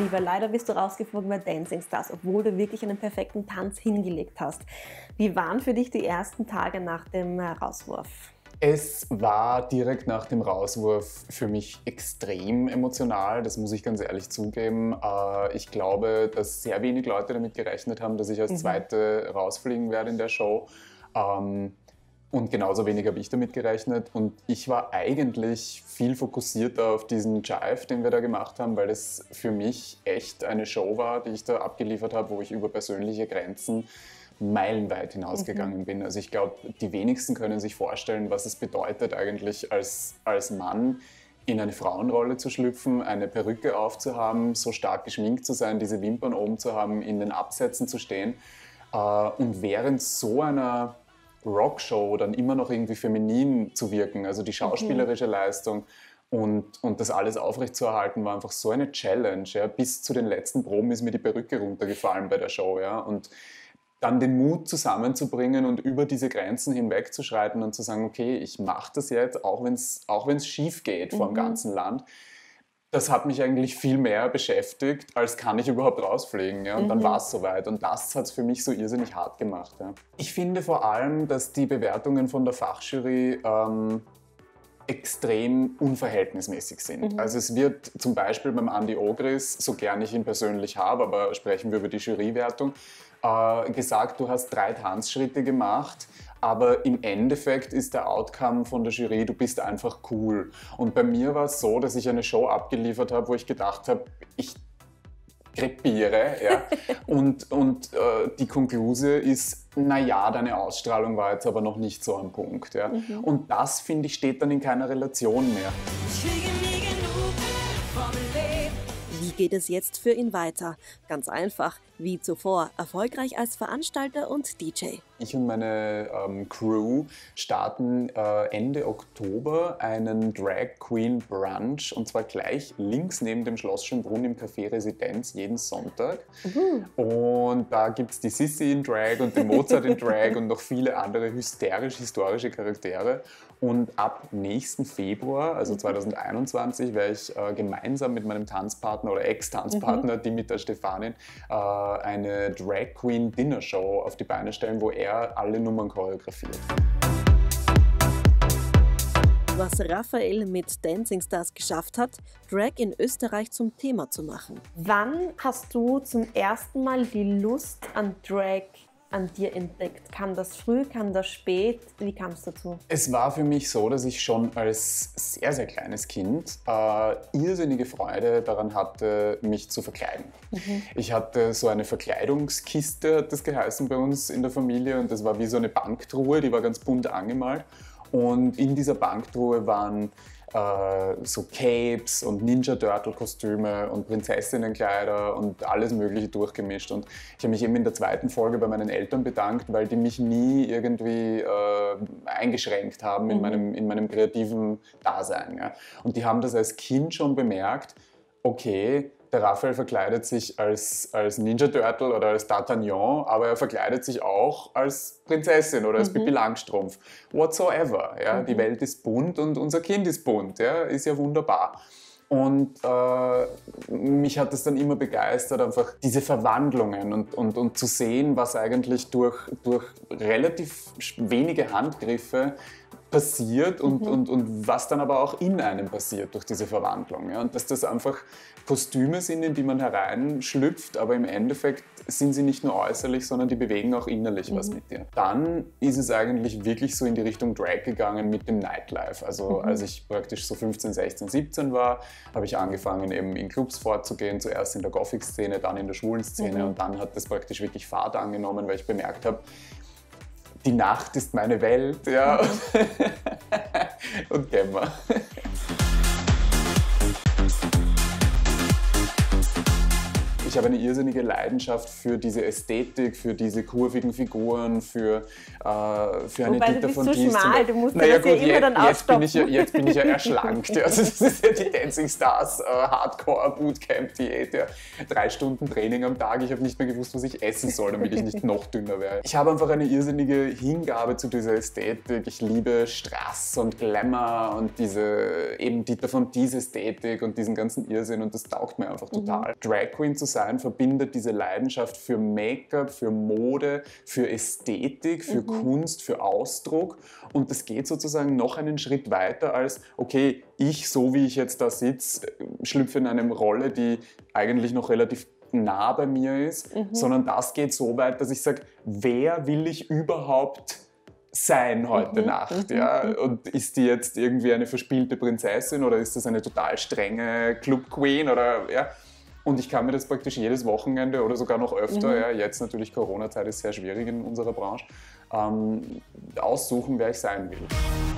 Jury, weil leider bist du rausgeflogen bei Dancing Stars, obwohl du wirklich einen perfekten Tanz hingelegt hast. Wie waren für dich die ersten Tage nach dem Rauswurf? Es war direkt nach dem Rauswurf für mich extrem emotional, das muss ich ganz ehrlich zugeben. Ich glaube, dass sehr wenig Leute damit gerechnet haben, dass ich als Zweite rausfliegen werde in der Show. Und genauso wenig habe ich damit gerechnet. Und ich war eigentlich viel fokussierter auf diesen Jive, den wir da gemacht haben, weil es für mich echt eine Show war, die ich da abgeliefert habe, wo ich über persönliche Grenzen meilenweit hinausgegangen bin. Also ich glaube, die wenigsten können sich vorstellen, was es bedeutet eigentlich als Mann in eine Frauenrolle zu schlüpfen, eine Perücke aufzuhaben, so stark geschminkt zu sein, diese Wimpern oben zu haben, in den Absätzen zu stehen und während so einer Rockshow dann immer noch irgendwie feminin zu wirken, also die schauspielerische Leistung und das alles aufrechtzuerhalten, war einfach so eine Challenge. Ja. Bis zu den letzten Proben ist mir die Perücke runtergefallen bei der Show. Ja. Und dann den Mut zusammenzubringen und über diese Grenzen hinwegzuschreiten und zu sagen, okay, ich mache das jetzt, auch wenn's schief geht vor dem ganzen Land. Das hat mich eigentlich viel mehr beschäftigt, als kann ich überhaupt rausfliegen. Ja? Und dann war es soweit. Und das hat es für mich so irrsinnig hart gemacht. Ja? Ich finde vor allem, dass die Bewertungen von der Fachjury extrem unverhältnismäßig sind. Also es wird zum Beispiel beim Andi Ogris, so gern ich ihn persönlich habe, aber sprechen wir über die Jurywertung, gesagt, du hast 3 Tanzschritte gemacht, aber im Endeffekt ist der Outcome von der Jury, du bist einfach cool. Und bei mir war es so, dass ich eine Show abgeliefert habe, wo ich gedacht habe, ich krepiere. Ja? und die Konklusion ist, naja, deine Ausstrahlung war jetzt aber noch nicht so am Punkt. Ja? Und das, finde ich, steht dann in keiner Relation mehr. Wie geht es jetzt für ihn weiter? Ganz einfach, wie zuvor, erfolgreich als Veranstalter und DJ. Ich und meine Crew starten Ende Oktober einen Drag Queen Brunch und zwar gleich links neben dem Schloss Schönbrunn im Café Residenz jeden Sonntag. Und da gibt es die Sissi in Drag und den Mozart in Drag und noch viele andere hysterisch-historische Charaktere. Und ab nächsten Februar, also 2021, werde ich gemeinsam mit meinem Tanzpartner oder Ex-Tanzpartner Dimitar Stefanin eine Drag Queen Dinner Show auf die Beine stellen, wo er alle Nummern choreografiert. Was Raphael mit Dancing Stars geschafft hat, Drag in Österreich zum Thema zu machen. Wann hast du zum ersten Mal die Lust an Drag an dir entdeckt? Kam das früh, kam das spät? Wie kam es dazu? Es war für mich so, dass ich schon als sehr, sehr kleines Kind irrsinnige Freude daran hatte, mich zu verkleiden. Ich hatte so eine Verkleidungskiste, hat das geheißen bei uns in der Familie, und das war wie so eine Banktruhe, die war ganz bunt angemalt. Und in dieser Banktruhe waren so Capes und Ninja-Turtle-Kostüme und Prinzessinnenkleider und alles Mögliche durchgemischt. Und ich habe mich eben in der zweiten Folge bei meinen Eltern bedankt, weil die mich nie irgendwie eingeschränkt haben in meinem kreativen Dasein. Ja. Und die haben das als Kind schon bemerkt, okay, der Raphael verkleidet sich als Ninja Turtle oder als D'Artagnan, aber er verkleidet sich auch als Prinzessin oder als Pippi Langstrumpf. Whatsoever. Ja? Die Welt ist bunt und unser Kind ist bunt. Ja? Ist ja wunderbar. Und mich hat es dann immer begeistert, einfach diese Verwandlungen und zu sehen, was eigentlich durch relativ wenige Handgriffe passiert und was dann aber auch in einem passiert durch diese Verwandlung. Ja? Und dass das einfach Kostüme sind, in die man hereinschlüpft, aber im Endeffekt sind sie nicht nur äußerlich, sondern die bewegen auch innerlich was mit dir. Dann ist es eigentlich wirklich so in die Richtung Drag gegangen mit dem Nightlife. Also als ich praktisch so 15, 16, 17 war, habe ich angefangen eben in Clubs vorzugehen, zuerst in der Gothic-Szene, dann in der schwulen Szene und dann hat das praktisch wirklich Fahrt angenommen, weil ich bemerkt habe, die Nacht ist meine Welt, ja. Und Gemma. Ich ich habe eine irrsinnige Leidenschaft für diese Ästhetik, für diese kurvigen Figuren, für eine Wobei, Dieter du von bist so Diest. schmal, du musst Naja das ja gut, immer dann jetzt bin aufstoppen. ich ja erschlankt. Ja. Also das ist ja die Dancing Stars Hardcore Bootcamp Diät. Ja. 3 Stunden Training am Tag. Ich habe nicht mehr gewusst, was ich essen soll, damit ich nicht noch dünner werde. Ich habe einfach eine irrsinnige Hingabe zu dieser Ästhetik. Ich liebe Strass und Glamour und diese eben Dieter von Diest Ästhetik und diesen ganzen Irrsinn und das taugt mir einfach total. Drag Queen zu sein verbindet diese Leidenschaft für Make-up, für Mode, für Ästhetik, für Kunst, für Ausdruck und das geht sozusagen noch einen Schritt weiter als, okay, ich, so wie ich jetzt da sitze, schlüpfe in eine Rolle, die eigentlich noch relativ nah bei mir ist, sondern das geht so weit, dass ich sage, wer will ich überhaupt sein heute Nacht, ja? Und ist die jetzt irgendwie eine verspielte Prinzessin oder ist das eine total strenge Club Queen oder ja? Und ich kann mir das praktisch jedes Wochenende oder sogar noch öfter, ja, jetzt natürlich Corona-Zeit ist sehr schwierig in unserer Branche, aussuchen, wer ich sein will.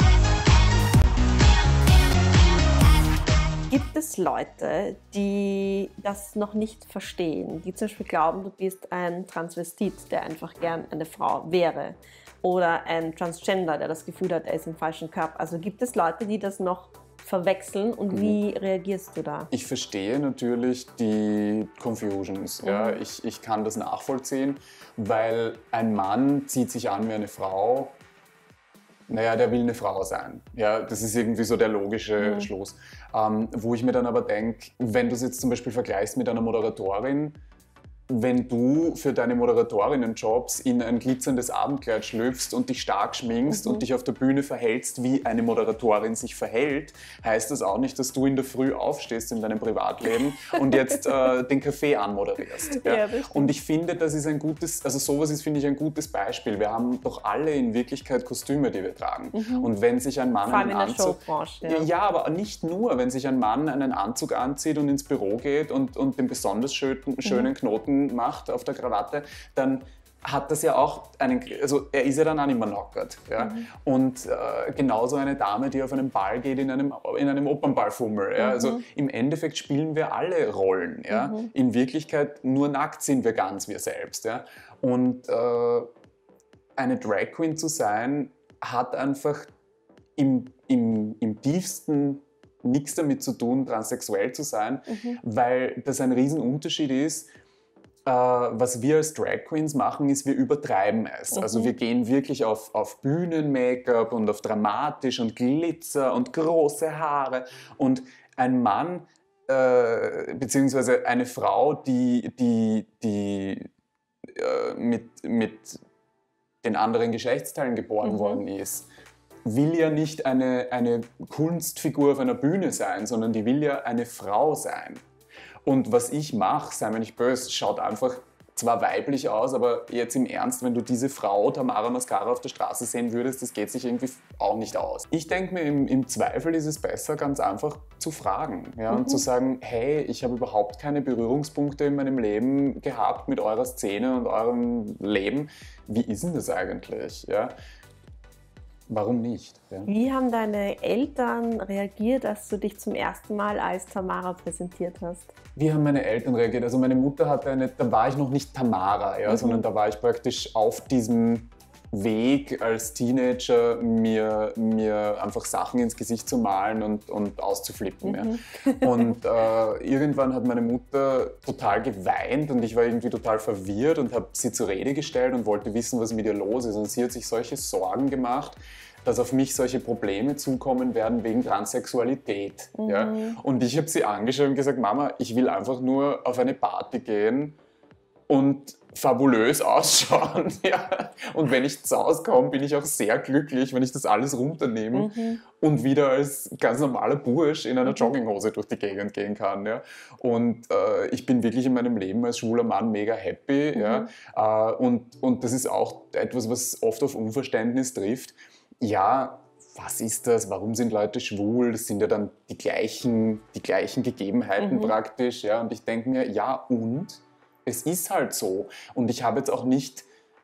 Gibt es Leute, die das noch nicht verstehen, die zum Beispiel glauben, du bist ein Transvestit, der einfach gern eine Frau wäre? Oder ein Transgender, der das Gefühl hat, er ist im falschen Körper. Also gibt es Leute, die das noch verwechseln und wie reagierst du da? Ich verstehe natürlich die Confusions. Ja? Ich kann das nachvollziehen, weil ein Mann zieht sich an wie eine Frau. Naja, der will eine Frau sein. Ja, das ist irgendwie so der logische Schluss. Wo ich mir dann aber denke, wenn du es jetzt zum Beispiel vergleichst mit einer Moderatorin, wenn du für deine Moderatorinnenjobs in ein glitzerndes Abendkleid schlüpfst und dich stark schminkst und dich auf der Bühne verhältst, wie eine Moderatorin sich verhält, heißt das auch nicht, dass du in der Früh aufstehst in deinem Privatleben und jetzt den Kaffee anmoderierst. Ja? Und ich finde, das ist ein gutes, also sowas ist, finde ich, ein gutes Beispiel. Wir haben doch alle in Wirklichkeit Kostüme, die wir tragen. Und wenn sich ein Mann einen Anzug... Ja, aber nicht nur, wenn sich ein Mann einen Anzug anzieht und ins Büro geht und den besonders schönen Knoten macht auf der Krawatte, dann hat das ja auch einen, also er ist ja dann auch nicht mehr knockert. Ja? Und genauso eine Dame, die auf einen Ball geht, in einem Opernballfummel. Ja? Also im Endeffekt spielen wir alle Rollen. Ja? In Wirklichkeit nur nackt sind wir ganz wir selbst. Ja? Und eine Drag Queen zu sein, hat einfach im tiefsten nichts damit zu tun, transsexuell zu sein, weil das ein Riesenunterschied ist. Was wir als Drag Queens machen, ist, wir übertreiben es. Also wir gehen wirklich auf Bühnen-Make-up und auf dramatisch und Glitzer und große Haare. Und ein Mann, beziehungsweise eine Frau, die mit den anderen Geschlechtsteilen geboren worden ist, will ja nicht eine Kunstfigur auf einer Bühne sein, sondern die will ja eine Frau sein. Und was ich mache, sei mir nicht böse, schaut einfach zwar weiblich aus, aber jetzt im Ernst, wenn du diese Frau, Tamara Mascara, auf der Straße sehen würdest, das geht sich irgendwie auch nicht aus. Ich denke mir, im Zweifel ist es besser, ganz einfach zu fragen, ja, und zu sagen, hey, ich habe überhaupt keine Berührungspunkte in meinem Leben gehabt mit eurer Szene und eurem Leben. Wie ist denn das eigentlich? Ja? Warum nicht? Ja. Wie haben deine Eltern reagiert, als du dich zum ersten Mal als Tamara präsentiert hast? Wie haben meine Eltern reagiert? Also meine Mutter hatte da war ich noch nicht Tamara, ja, sondern da war ich praktisch auf diesem Weg als Teenager, mir einfach Sachen ins Gesicht zu malen und auszuflippen. Ja. Und irgendwann hat meine Mutter total geweint und ich war irgendwie total verwirrt und habe sie zur Rede gestellt und wollte wissen, was mit ihr los ist. Und sie hat sich solche Sorgen gemacht, dass auf mich solche Probleme zukommen werden wegen Transsexualität. Ja. Und ich habe sie angeschaut und gesagt, Mama, ich will einfach nur auf eine Party gehen und fabulös ausschauen. Ja. Und wenn ich zu Hause komme, bin ich auch sehr glücklich, wenn ich das alles runternehme und wieder als ganz normaler Bursch in einer Jogginghose durch die Gegend gehen kann. Ja. Und ich bin wirklich in meinem Leben als schwuler Mann mega happy. Ja. Und das ist auch etwas, was oft auf Unverständnis trifft. Ja, was ist das? Warum sind Leute schwul? Das sind ja dann die gleichen Gegebenheiten praktisch. Ja. Und ich denke mir, ja und? Es ist halt so. Und ich habe jetzt auch nicht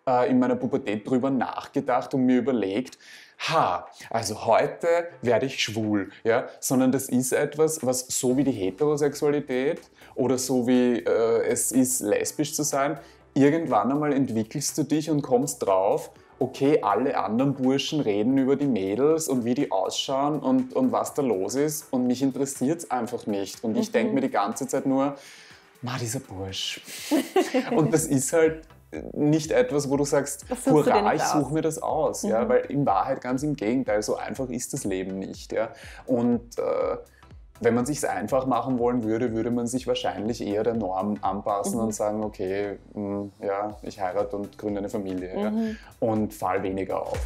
in meiner Pubertät drüber nachgedacht und mir überlegt, also heute werde ich schwul, ja? Sondern das ist etwas, was so wie die Heterosexualität oder so wie es ist, lesbisch zu sein, irgendwann einmal entwickelst du dich und kommst drauf, okay, alle anderen Burschen reden über die Mädels und wie die ausschauen und was da los ist und mich interessiert es einfach nicht. Und ich denke mir die ganze Zeit nur, dieser Bursch. Und das ist halt nicht etwas, wo du sagst, hurra, ich suche mir das aus. Ja? Weil in Wahrheit ganz im Gegenteil, so einfach ist das Leben nicht. Ja? Und wenn man es sich einfach machen wollen würde, würde man sich wahrscheinlich eher der Norm anpassen und sagen, okay, ja, ich heirate und gründe eine Familie ja? Und fall weniger auf.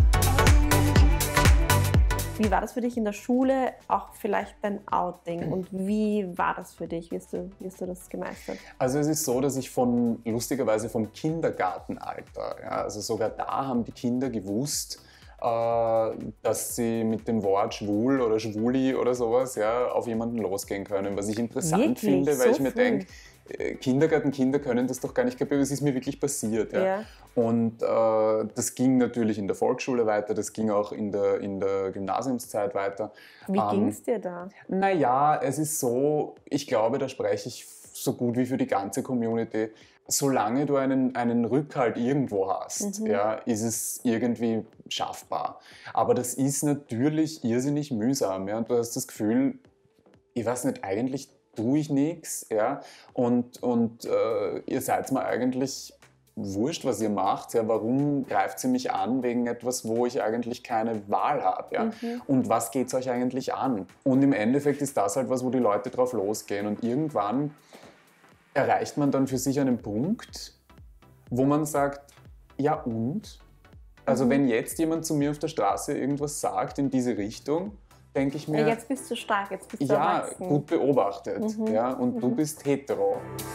Wie war das für dich in der Schule, auch vielleicht dein Outing? Und wie war das für dich? Wie hast du das gemeistert? Also es ist so, dass ich lustigerweise vom Kindergartenalter, ja, also sogar da haben die Kinder gewusst, dass sie mit dem Wort schwul oder schwuli oder sowas auf jemanden losgehen können. Was ich interessant finde, weil ich mir denke, Kindergartenkinder können das doch gar nicht kapieren, es ist mir wirklich passiert. Ja. Und das ging natürlich in der Volksschule weiter, das ging auch in der Gymnasiumszeit weiter. Wie ging es dir da? Naja, es ist so, ich glaube, da spreche ich so gut wie für die ganze Community. Solange du einen Rückhalt irgendwo hast, ist es irgendwie schaffbar. Aber das ist natürlich irrsinnig mühsam. Ja? Und du hast das Gefühl, ich weiß nicht, eigentlich tue ich nichts. Ja? Und ihr seid mir eigentlich wurscht, was ihr macht. Ja? Warum greift sie mich an wegen etwas, wo ich eigentlich keine Wahl habe? Ja? Und was geht es euch eigentlich an? Und im Endeffekt ist das halt was, wo die Leute drauf losgehen. Und irgendwann erreicht man dann für sich einen Punkt, wo man sagt, ja und? Also wenn jetzt jemand zu mir auf der Straße irgendwas sagt in diese Richtung, denke ich mir... Ja, jetzt bist du stark, jetzt bist du erwachsen. Gut beobachtet. Ja, und du bist hetero.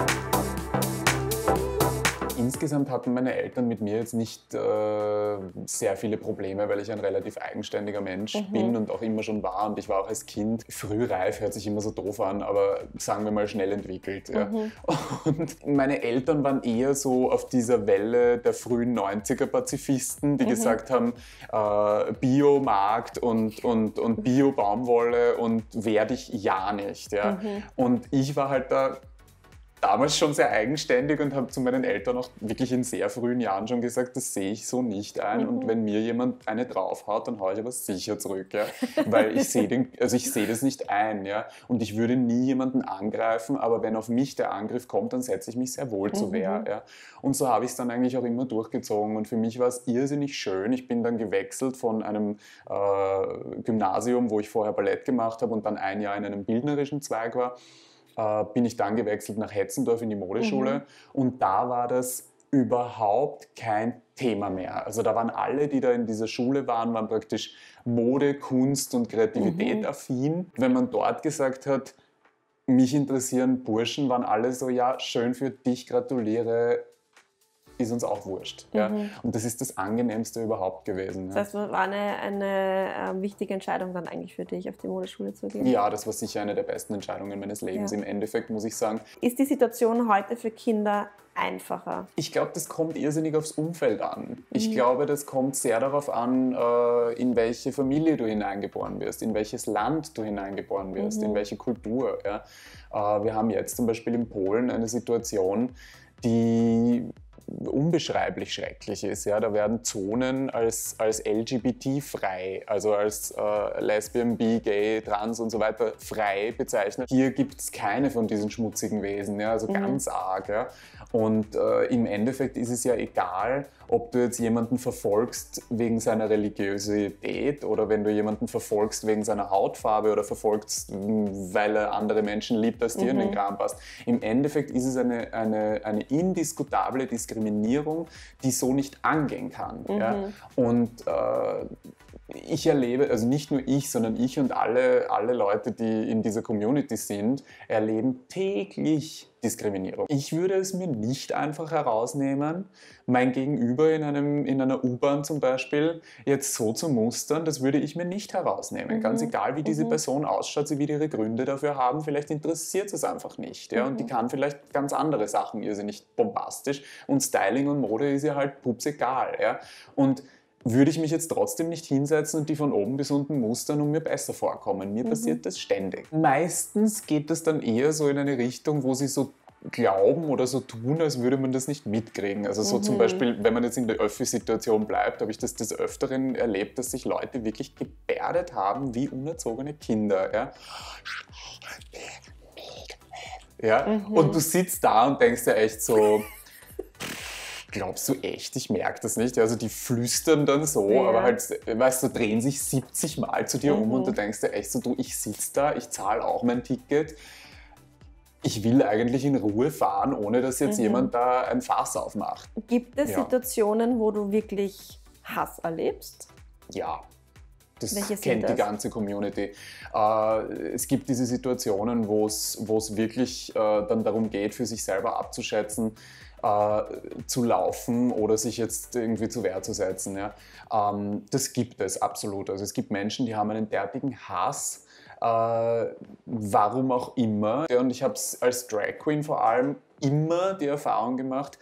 Insgesamt hatten meine Eltern mit mir jetzt nicht sehr viele Probleme, weil ich ein relativ eigenständiger Mensch bin und auch immer schon war. Und ich war auch als Kind frühreif, hört sich immer so doof an, aber sagen wir mal schnell entwickelt. Ja. Und meine Eltern waren eher so auf dieser Welle der frühen 90er-Pazifisten, die gesagt haben, Biomarkt und Bio-Baumwolle und werde ich ja nicht. Ja. Und ich war halt da damals schon sehr eigenständig und habe zu meinen Eltern auch wirklich in sehr frühen Jahren schon gesagt, das sehe ich so nicht ein und wenn mir jemand eine draufhaut, dann haue ich aber sicher zurück, ja? Weil ich sehe das nicht ein, ja? Und ich würde nie jemanden angreifen, aber wenn auf mich der Angriff kommt, dann setze ich mich sehr wohl zur Wehr, ja? Und so habe ich es dann eigentlich auch immer durchgezogen und für mich war es irrsinnig schön. Ich bin dann gewechselt von einem Gymnasium, wo ich vorher Ballett gemacht habe und dann ein Jahr in einem bildnerischen Zweig war, bin ich dann gewechselt nach Hetzendorf in die Modeschule und da war das überhaupt kein Thema mehr. Also da waren alle, die da in dieser Schule waren praktisch Mode, Kunst und Kreativität affin. Wenn man dort gesagt hat, mich interessieren Burschen, waren alle so, ja, schön für dich, gratuliere, ist uns auch wurscht. Ja? Und das ist das Angenehmste überhaupt gewesen. Das heißt, war eine wichtige Entscheidung dann eigentlich für dich, auf die Modeschule zu gehen? Ja, das war sicher eine der besten Entscheidungen meines Lebens. Ja. Im Endeffekt muss ich sagen. Ist die Situation heute für Kinder einfacher? Ich glaube, das kommt irrsinnig aufs Umfeld an. Ich glaube, das kommt sehr darauf an, in welche Familie du hineingeboren wirst, in welches Land du hineingeboren wirst, in welche Kultur. Ja? Wir haben jetzt zum Beispiel in Polen eine Situation, die unbeschreiblich schrecklich ist. Ja? Da werden Zonen als LGBT-frei, also als Lesbian, Bi, Gay, Trans und so weiter frei bezeichnet. Hier gibt es keine von diesen schmutzigen Wesen, ja? Also ganz arg. Ja? Und im Endeffekt ist es ja egal, ob du jetzt jemanden verfolgst wegen seiner Religiosität oder wenn du jemanden verfolgst wegen seiner Hautfarbe oder verfolgst, weil er andere Menschen liebt, als dir in den Kram passt. Im Endeffekt ist es eine indiskutable Diskriminierung, die so nicht angehen kann. Ja? Und ich erlebe, also nicht nur ich, sondern ich und alle Leute, die in dieser Community sind, erleben täglich Diskriminierung. Ich würde es mir nicht einfach herausnehmen, mein Gegenüber in einer U-Bahn zum Beispiel jetzt so zu mustern, das würde ich mir nicht herausnehmen. Ganz egal, wie diese Person ausschaut, sie wird ihre Gründe dafür haben, vielleicht interessiert es einfach nicht. Ja? Und die kann vielleicht ganz andere Sachen irrsinnig bombastisch und Styling und Mode ist ihr halt pups egal. Ja? Und würde ich mich jetzt trotzdem nicht hinsetzen und die von oben bis unten mustern und mir besser vorkommen. Mir passiert das ständig. Meistens geht das dann eher so in eine Richtung, wo sie so glauben oder so tun, als würde man das nicht mitkriegen. Also so zum Beispiel, wenn man jetzt in der Öffi-Situation bleibt, habe ich das des Öfteren erlebt, dass sich Leute wirklich gebärdet haben wie unerzogene Kinder. Ja? Ja? Und du sitzt da und denkst dir echt so... Glaubst du echt, ich merke das nicht? Also die flüstern dann so, aber halt, weißt du, drehen sich 70 Mal zu dir um und du denkst dir echt so, du, ich sitze da, ich zahle auch mein Ticket. Ich will eigentlich in Ruhe fahren, ohne dass jetzt jemand da ein Fass aufmacht. Gibt es Situationen, wo du wirklich Hass erlebst? Ja. Das kennt die ganze Community. Es gibt diese Situationen, wo es wirklich dann darum geht, für sich selber abzuschätzen, zu laufen oder sich jetzt irgendwie zur Wehr zu setzen. Ja. Das gibt es absolut. Also es gibt Menschen, die haben einen derartigen Hass, warum auch immer. Und ich habe es als Drag Queen vor allem immer die Erfahrung gemacht,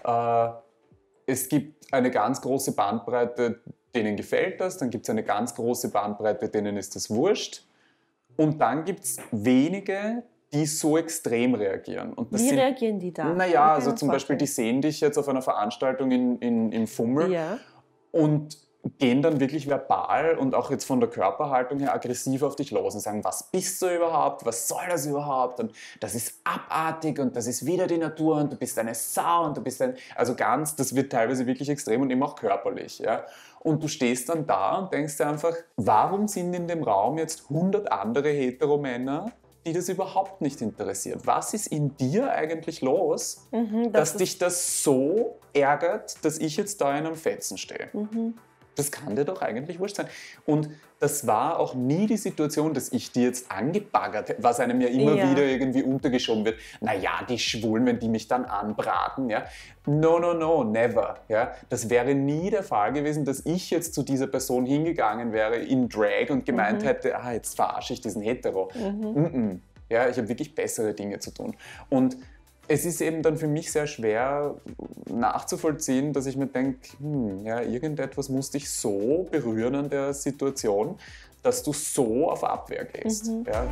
es gibt eine ganz große Bandbreite, denen gefällt das, dann gibt es eine ganz große Bandbreite, denen ist das wurscht. Und dann gibt es wenige, die so extrem reagieren. Und Wie reagieren die da? Naja, also zum Beispiel, die sehen dich jetzt auf einer Veranstaltung im Fummel und gehen dann wirklich verbal und auch jetzt von der Körperhaltung her aggressiv auf dich los und sagen, was bist du überhaupt, was soll das überhaupt und das ist abartig und das ist wieder die Natur und du bist eine Sau und du bist also ganz, das wird teilweise wirklich extrem und eben auch körperlich. Ja? Und du stehst dann da und denkst dir einfach, warum sind in dem Raum jetzt 100 andere Heteromänner, die das überhaupt nicht interessiert? Was ist in dir eigentlich los, dass dich das so ärgert, dass ich jetzt da in einem Fetzen stehe? Das kann dir doch eigentlich wurscht sein. Und das war auch nie die Situation, dass ich die jetzt angebaggert hätte, was einem ja immer wieder irgendwie untergeschoben wird. Naja, die Schwulen, wenn die mich dann anbraten, ja. No, never. Ja. Das wäre nie der Fall gewesen, dass ich jetzt zu dieser Person hingegangen wäre in Drag und gemeint hätte, jetzt verarsche ich diesen Hetero. Ja, ich habe wirklich bessere Dinge zu tun. Und es ist eben dann für mich sehr schwer nachzuvollziehen, dass ich mir denke, irgendetwas muss dich so berühren an der Situation, dass du so auf Abwehr gehst. Ja.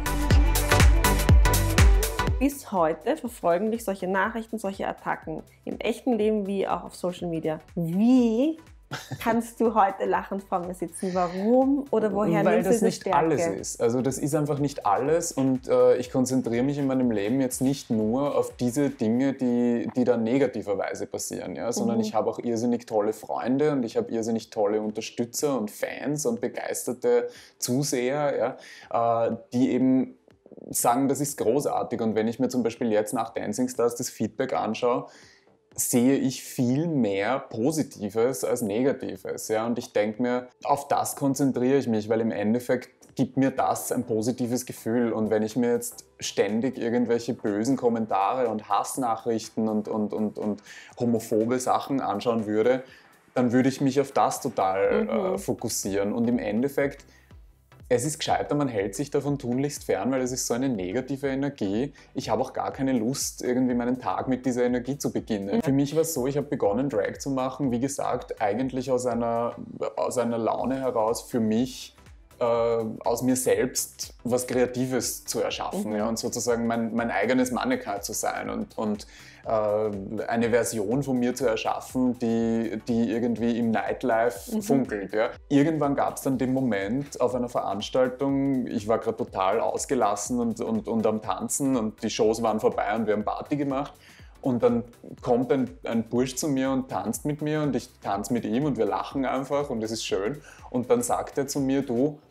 Bis heute verfolgen dich solche Nachrichten, solche Attacken im echten Leben wie auch auf Social Media. Wie kannst du heute lachend vor mir sitzen? Warum oder woher nimmst du diese Stärke? Weil das nicht alles ist. Also das ist einfach nicht alles und ich konzentriere mich in meinem Leben jetzt nicht nur auf diese Dinge, die dann negativerweise passieren, ja? Sondern ich habe auch irrsinnig tolle Freunde und ich habe irrsinnig tolle Unterstützer und Fans und begeisterte Zuseher, ja? Die eben sagen, das ist großartig. Und wenn ich mir zum Beispiel jetzt nach Dancing Stars das Feedback anschaue, sehe ich viel mehr Positives als Negatives. Ja? Und ich denke mir, auf das konzentriere ich mich, weil im Endeffekt gibt mir das ein positives Gefühl. Und wenn ich mir jetzt ständig irgendwelche bösen Kommentare und Hassnachrichten und homophobe Sachen anschauen würde, dann würde ich mich auf das total fokussieren. Und im Endeffekt, es ist gescheiter, man hält sich davon tunlichst fern, weil es ist so eine negative Energie. Ich habe auch gar keine Lust, irgendwie meinen Tag mit dieser Energie zu beginnen. Für mich war es so, ich habe begonnen, Drag zu machen, wie gesagt, eigentlich aus einer Laune heraus für mich, aus mir selbst was Kreatives zu erschaffen, ja, und sozusagen mein eigenes Mannequin zu sein und eine Version von mir zu erschaffen, die irgendwie im Nightlife funkelt. Ja. Irgendwann gab es dann den Moment auf einer Veranstaltung, ich war gerade total ausgelassen und am Tanzen und die Shows waren vorbei und wir haben Party gemacht. Und dann kommt ein Bursch zu mir und tanzt mit mir und ich tanze mit ihm und wir lachen einfach und es ist schön. Und dann sagt er zu mir, du,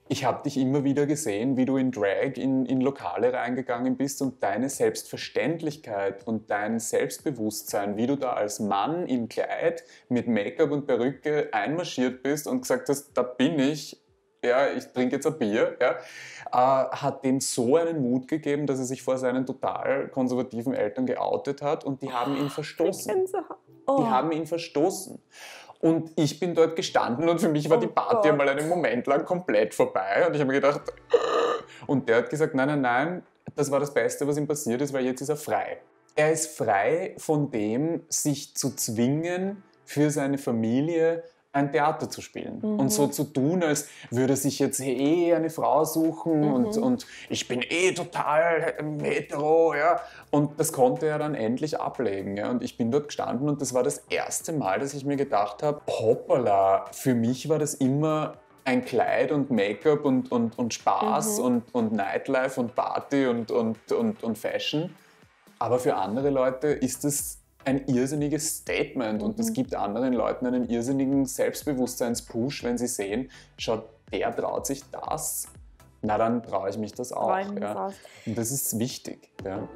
Ich habe dich immer wieder gesehen, wie du in Drag in Lokale reingegangen bist und deine Selbstverständlichkeit und dein Selbstbewusstsein, wie du da als Mann im Kleid mit Make-up und Perücke einmarschiert bist und gesagt hast, da bin ich, ja, ich trinke jetzt ein Bier, ja, hat dem so einen Mut gegeben, dass er sich vor seinen total konservativen Eltern geoutet hat und die haben ihn verstoßen. Die haben ihn verstoßen. Und ich bin dort gestanden und für mich war die Party mal einen Moment lang komplett vorbei. Und ich habe mir gedacht, und der hat gesagt, nein, nein, nein, das war das Beste, was ihm passiert ist, weil jetzt ist er frei. Er ist frei von dem, sich zu zwingen, für seine Familie ein Theater zu spielen und so zu tun, als würde er sich jetzt eine Frau suchen und ich bin total hetero, ja. Und das konnte er dann endlich ablegen, ja. Und ich bin dort gestanden und das war das erste Mal, dass ich mir gedacht habe, hoppala, für mich war das immer ein Kleid und Make-up und Spaß und Nightlife und Party und Fashion. Aber für andere Leute ist es ein irrsinniges Statement und das gibt anderen Leuten einen irrsinnigen Selbstbewusstseinspush, wenn sie sehen, schaut, der traut sich das, na dann traue ich mich das auch. Ja. Und das ist wichtig. Ja.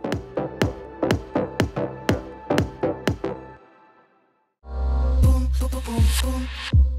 Boom, boom, boom, boom.